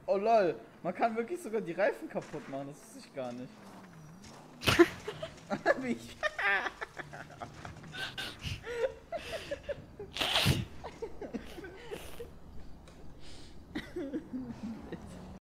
Oh lol, man kann wirklich sogar die Reifen kaputt machen, das wusste ich gar nicht. Wie ich